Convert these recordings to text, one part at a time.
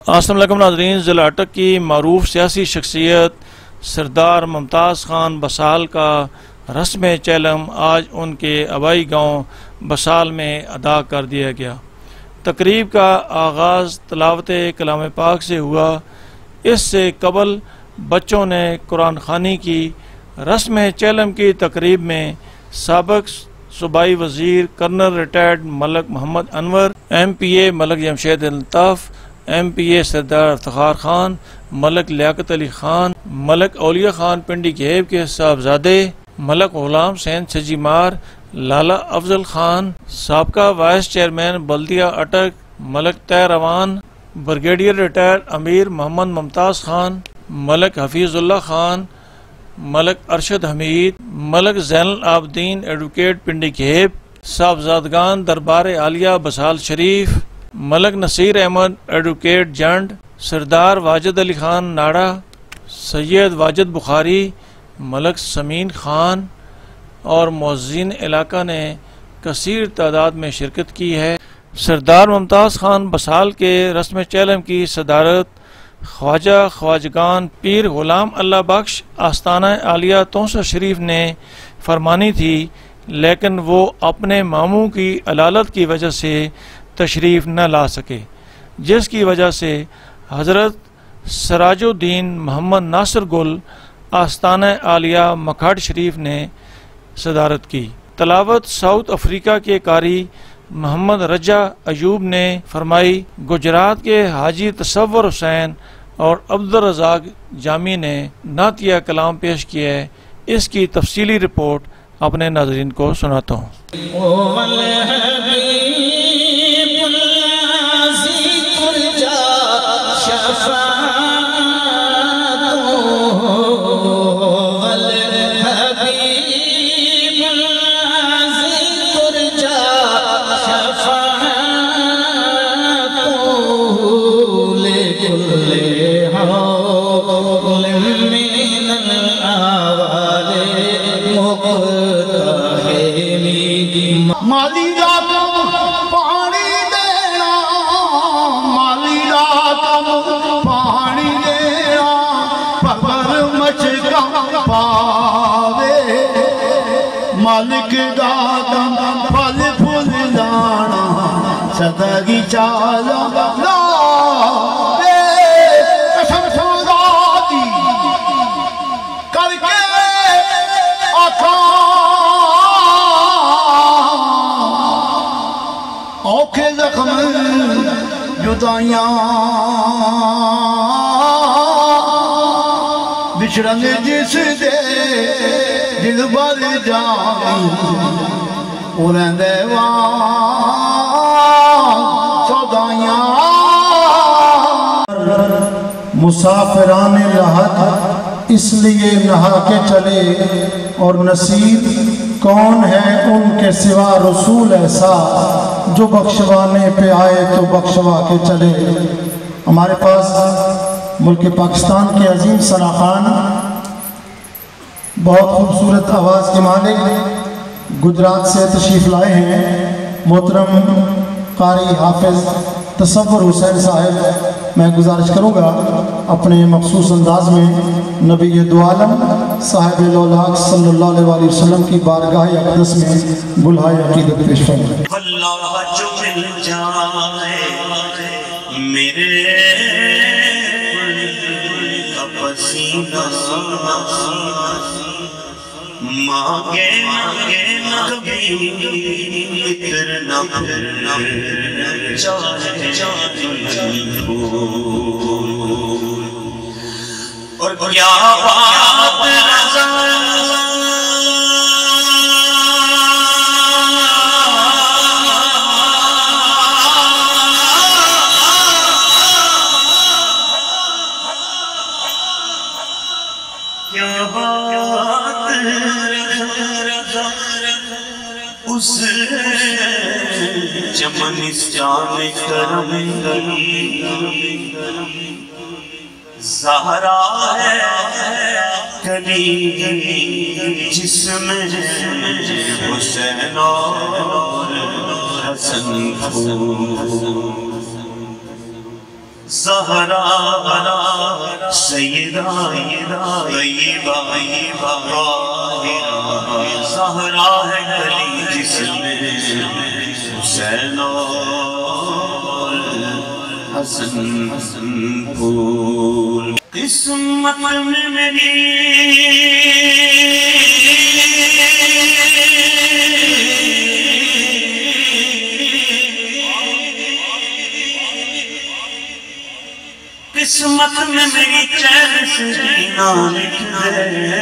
السلام علیکم ناظرین، ضلع اٹک کی معروف سیاسی شخصیت سردار ممتاز خان بسال کا رسم چیلم آج ان کے آبائی گاؤں بسال میں ادا کر دیا گیا۔ تقریب کا آغاز تلاوت کلام پاک سے ہوا۔ اس سے قبل بچوں نے قرآن خوانی کی۔ رسم چیلم کی تقریب میں سابق صوبائی وزیر colonel retired Malik Muhammad Anwar, M P A Malik Jamshed Altaf, M P A Sardar Iftikhar Khan, ملک لیاقت علی خان، ملک اولیاء خان پنڈی گھیب کے صاحبزادے، ملک غلام حسین چھجی مار، لالا افضل خان، سابقہ وائس چیئرمین بلدیہ اٹک ملک طے روان، brigadier retire Amir Muhammad Mumtaz Khan, Malik Hafeez Ullah Khan, Malik Arshad Hamid, Malik Zain Ul Abidin advocate Pindi Gheb, صاحبزادگان دربار عالیہ بسال شریف، ملک نصیر احمد ایڈوکیٹ جنڈ، سردار واجد علی خان ناڑا، سید واجد بخاری، ملک سمین خان اور معززین علاقہ نے کثیر تعداد میں شرکت کی ہے۔ سردار ممتاز خان بسال کے رسم چیلم کی صدارت خواجہ خواجگان پیر غلام اللہ بخش آستانہ عالیہ توسہ شریف نے فرمانی تھی، لیکن وہ اپنے ماموں کی علالت کی وجہ سے تشریف نہ لا سکے، جس کی وجہ سے حضرت سراج الدین محمد ناصر گل آستانہ عالیہ مکھڈ شریف نے صدارت کی۔ تلاوت ساؤتھ افریقہ کے قاری محمد رجا ایوب نے فرمائی۔ گجرات کے حاجی تصور حسین اور عبدالرزاق جامی نے نعتیہ کلام پیش کیا ہے۔ اس کی تفصیلی رپورٹ اپنے ناظرین کو سناتا ہوں۔ مالی راتم پانی دینا، مالی راتم پانی دینا، پکر مچکا پاوے، مالک دادم پھل پھل لانا، صدقی چالا لاوے، قسم خدا دی کر کے آکھاں اوکھے زخم جدائیاں بچھڑن جس دے دل بھر جائیں، انہیں دیوان سودائیاں۔ مسافران لحد اس لیے نہا کے چلے، اور نصیب کون ہے ان کے سوا رسول ایسا، جو بخشوانے پہ آئے تو بخشوا کے چلے۔ ہمارے پاس ملک پاکستان کے عظیم ثنا خان، بہت خوبصورت آواز کے مالک، گجرات سے تشریف لائے ہیں، محترم قاری حافظ تصور حسین صاحب۔ میں گزارش کروں گا اپنے مخصوص انداز میں نبی دو عالم صاحب لولاک صلی اللہ علیہ وسلم کی بارگاہ اقدس میں بلہائے عقیدت پیش فرمائیں۔ اللہ جو مل جائے میرے پسینہ مانگے نہ کبھی اترنا پھر چاہے اور کیا بات رضا اس چمنستان کرم زہرا ہے کلی جس میں حسین اور حسن زہرا سیدہ طیبہ زہرا ہے کلی جس میں حسین اور حسن پھول قسمت میں میری قسمت میں میری چین سے جینا لکھ دے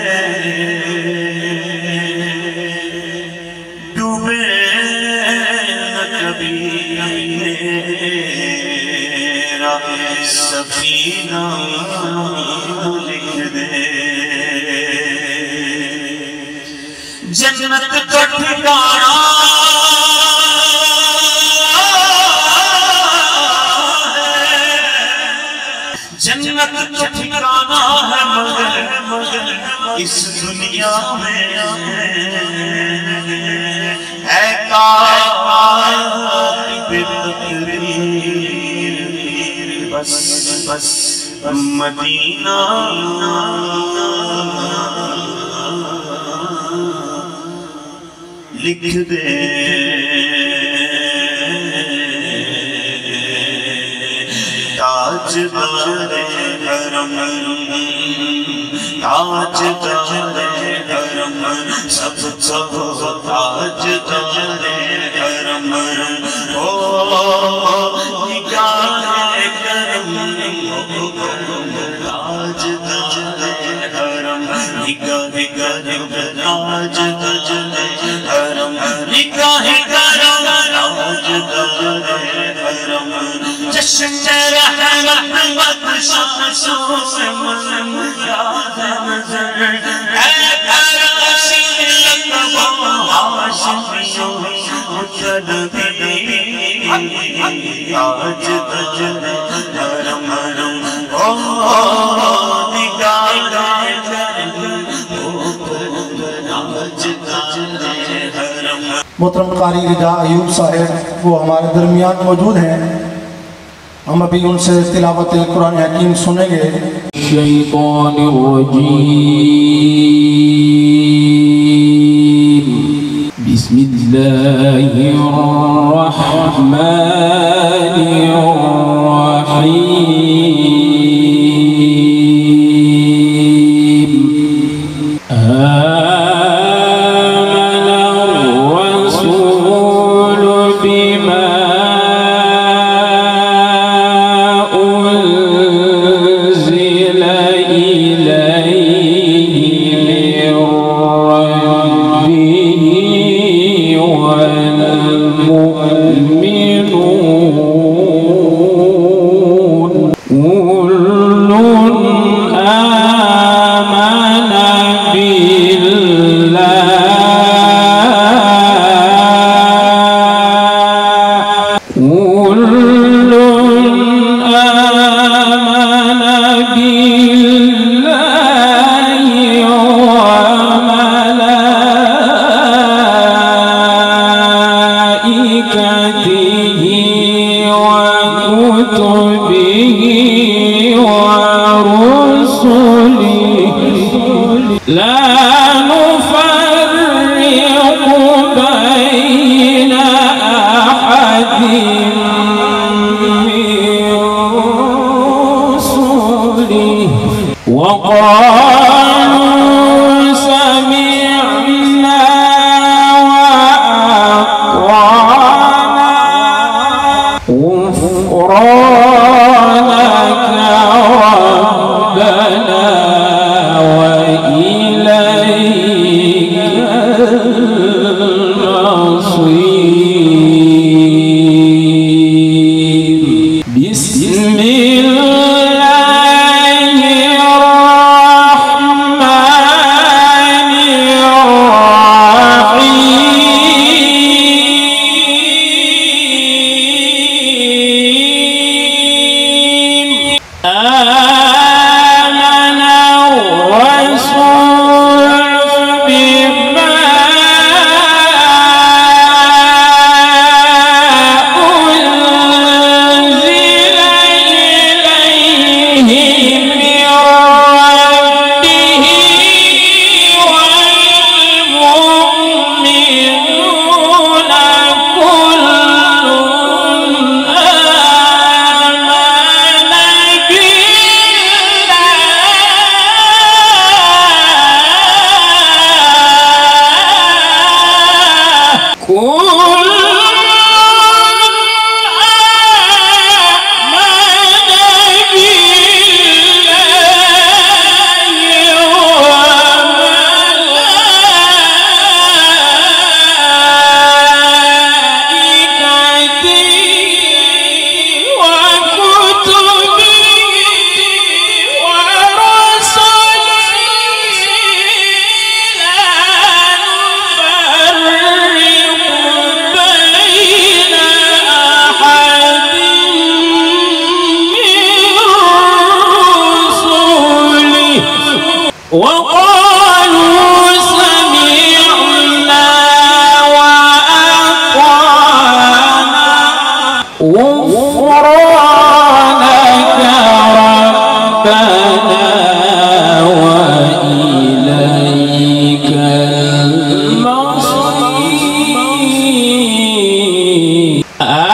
ڈوبے نہ کبھی میرا سفینہ لکھ دے جنت کا ٹھکانہ جنت کا ٹھکانہ ہے مگر اس دنیا میں ہے کاتب تقدیر بس مدینہ لکھ دے تاجدار حرم تاجدار حرم سب تاجدار حرم او نگاہ کرم تاجدار حرم نگاہ کرم تاجدار حرم نگاہ کرم تاجدار حرم جشن رحمت شمس من یاد نظر اے عرشی لقب ہاشمیوں متدبی تاج تاج حرم او نگاہ کرم تاج تاج حرم. محترم قاری رضا ایوب صاحب وہ ہمارے درمیان موجود ہیں، ہم ابھی ان سے تلاوت قرآن حکیم سنیں گے. الشیطان الرجیم بسم اللہ الرحمن الرحیم. آمن الرسول بما وقالوا سمعنا وأطعنا غفرانك ربنا وإليك المصير.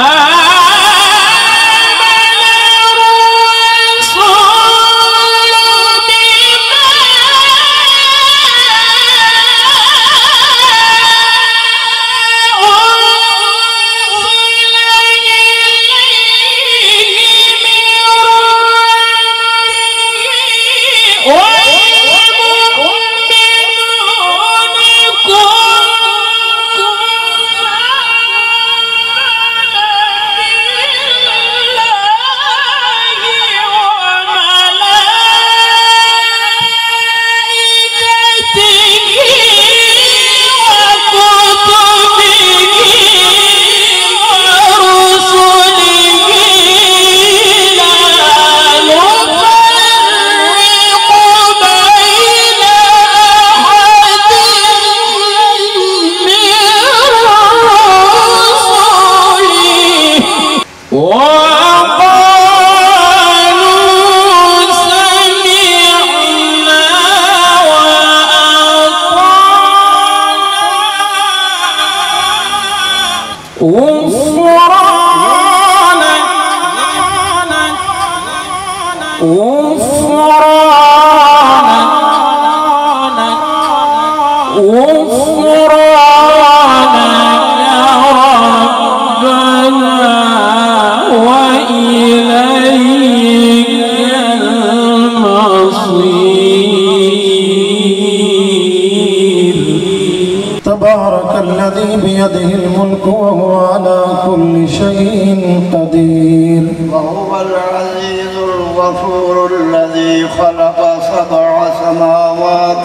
تبارك الذي بيده الملك وهو على كل شيء قدير. وهو العزيز الغفور الذي خلق 7 سماوات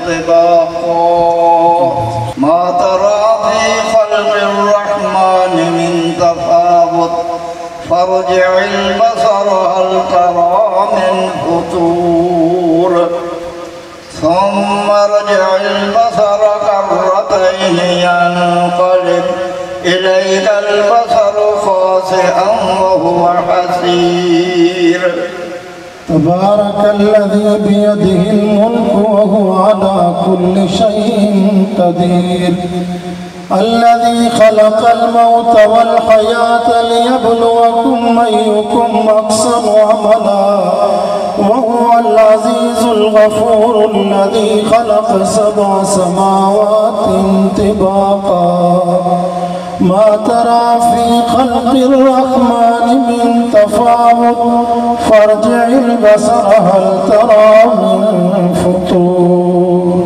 طباقا ما ترى في خلق الرحمن من تفاوت فارجع البصر هل ترى من فطور ثم ارجع البصر كرتين ينقلب إليك البصر خاسئا وهو حسير. تبارك الذي بيده الملك وهو على كل شيء قدير. الذي خلق الموت والحياة ليبلوكم أيكم أحسن عملا وهو العزيز الغفور الذي خلق 7 سماوات طباقا ما ترى في خلق الرحمن من تفاوت فارجع البصر هل ترى من فطور.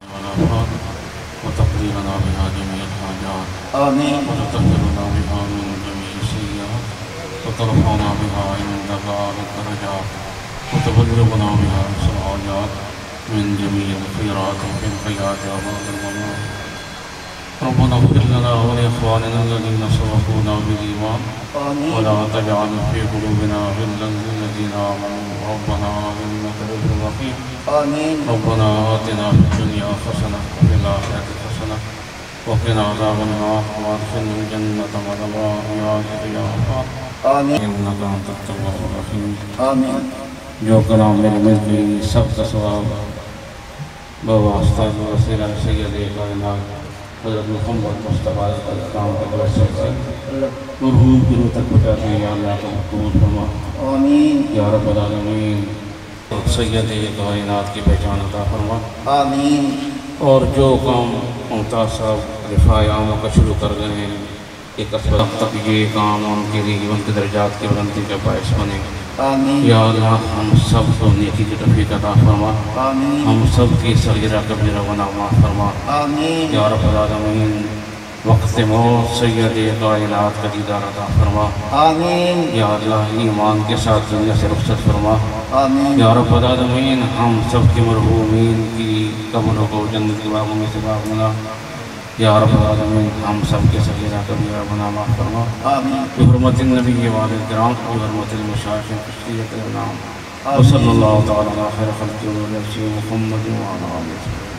وتقضي لنا بها جميع الحاجات آمين. وتطهرنا بها من جميع السيئات وترفعنا بها عند أعلى الدرجات وتبلغنا بها الصلاحات من جميع الخيرات في الحياة وبعد الممات. ربنا اغفر لنا ولإخواننا الذين سبقونا بالإيمان ولا تجعل في قلوبنا غلا للذين آمنوا ربنا إنك رؤوف رحيم. آمين. ربنا آتنا في الدنيا حسنة وفي الآخرة حسنة وقنا عذاب النار وادخلنا الجنة مع الأبرار يا غفار. آمين. إنك أنت التواب الرحيم. آمين. जो कलाम मेरे मिल गई सब का सवाब बवास्ता वसीला सैयद कायनात हज़रत मुहम्मद मुस्तफ़ा अलैहिस्सलाम के वसीले से मरहूम की रूह तक पहुँचाते हैं। या अल्लाह को कबूल फरमा। आमीन। या रब्बल आलमीन सैयद कायनात की पहचान अता फरमा। आमीन। और जो काम मुमताज़ साहब रिफ़ाए आमों का शुरू कर रहे हैं एक असबब तक ये काम उनके लिए उनके दर्जात की बुलंदी का बायस बने। आमीन। या अल्लाह हम सब को नेकी की तौफीक अता फरमा। आमीन। हम सब की सगीरा कबीरा गुनाह माफ़ फरमा। आमीन। या रब्बल आलमीन वक्त मौत सैयद कायनात का दीदार अता फरमा। आमीन। या अल्लाह ईमान के साथ दुनिया से रुखसत फरमा। आमीन। या रब्बल आलमीन हम सब के मरहूमीन की कब्रों को जन्नत की बागों में से बागुना। या रब्बल आलमीन हम सब के सगीरा कबीरा गुनाह माफ़ फरमा। आमीन। बिहुर्मतिन नबी के वालिद किराम बिहुर्मतिल मशाइख़ ख़ुसूसियत नाम وصلی اللہ تعالیٰ علی خیر خلق محمد وعلی آلہ وصحبہ.